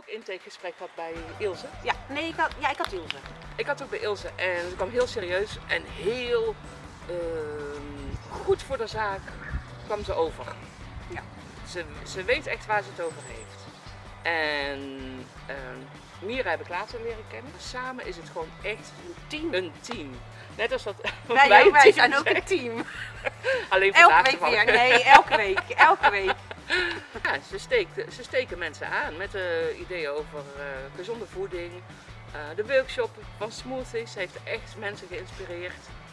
intakegesprek had bij Ilse. Ja, nee, ik had Ilse. Ik had ook bij Ilse en ze kwam heel serieus en heel goed voor de zaak kwam ze over. Ja. Ze weet echt waar ze het over heeft. En Mira heb ik later leren kennen. Samen is het gewoon echt een team. Net als dat wij zijn ook een team. Alleen elke week weer, nee, elke week. Ja, ze steken mensen aan met ideeën over gezonde voeding. De workshop van smoothies heeft echt mensen geïnspireerd.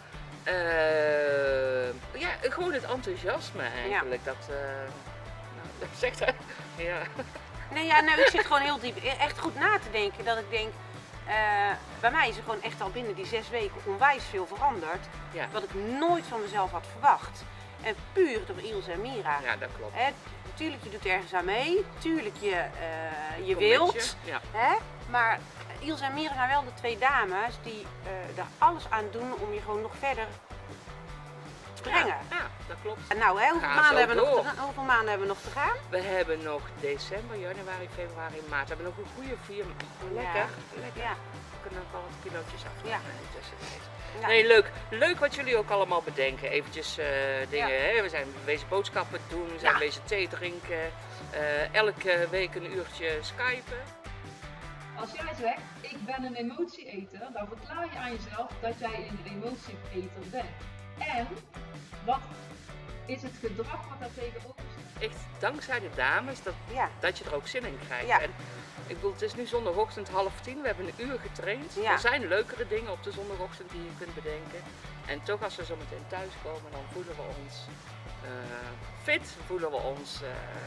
Ja, gewoon het enthousiasme eigenlijk. Ja. Dat zegt hij. Ja. Nee, ja, nou, ik zit gewoon heel diep, echt goed na te denken. Dat ik denk, bij mij is er gewoon echt al binnen die 6 weken onwijs veel veranderd. Ja. Wat ik nooit van mezelf had verwacht. En puur door Ilse en Mira. Ja, dat klopt. Tuurlijk, je doet ergens aan mee. Tuurlijk, je wilt. Ja. Maar Ilse en Mira zijn wel de 2 dames die er alles aan doen om je gewoon nog verder te brengen. Ja, dat klopt. En nou, hoeveel maanden hebben we nog te gaan? We hebben nog december, januari, februari, maart. We hebben nog een goede 4 maanden. Lekker. Ja. We kunnen nog wel wat kilootjes af. Ja. Ja. Nee, leuk wat jullie ook allemaal bedenken. Eventjes dingen, hè? We zijn wezen boodschappen doen, we zijn wezen thee drinken. Elke week een uurtje skypen. Als jij zegt, ik ben een emotieeter, dan verklaar je aan jezelf dat jij een emotieeter bent. En wat is het gedrag wat daar tegenover staat? Echt dankzij de dames dat je er ook zin in krijgt. Ja. En, ik bedoel, het is nu zondagochtend 9:30, we hebben een uur getraind. Ja. Er zijn leukere dingen op de zondagochtend die je kunt bedenken. En toch als we zo meteen thuis komen, dan voelen we ons fit, voelen we ons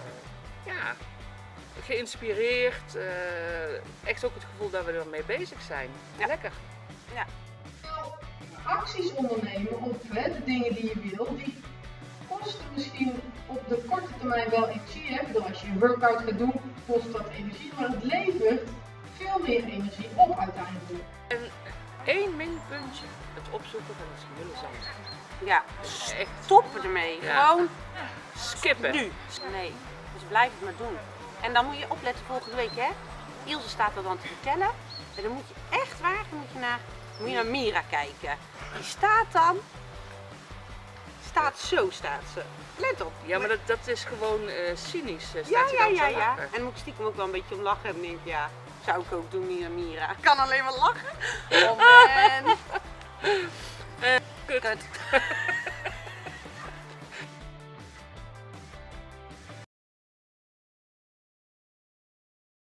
geïnspireerd. Echt ook het gevoel dat we ermee bezig zijn. Ja. Lekker. Ja. Acties ondernemen op de dingen die je wil, die kosten misschien op de korte termijn wel energie. Hè? Bedoel, als je een workout gaat doen, kost dat energie, maar het levert veel meer energie op uiteindelijk. En 1 minpuntje, het opzoeken van het smulenzand. Ja, echt stoppen ermee. Ja. Gewoon skippen. Nu. Nee, dus blijf het maar doen. En dan moet je opletten volgende week, hè. Ilse staat er dan te vertellen. En dan moet je echt waar, moet je naar Mira kijken. Die staat dan, staat ze. Let op. Ja, maar dat is gewoon cynisch. Ja. En dan moet ik stiekem ook wel een beetje om lachen en denk, ja, zou ik ook doen, Mira. Ik kan alleen maar lachen. Oh man. Kut.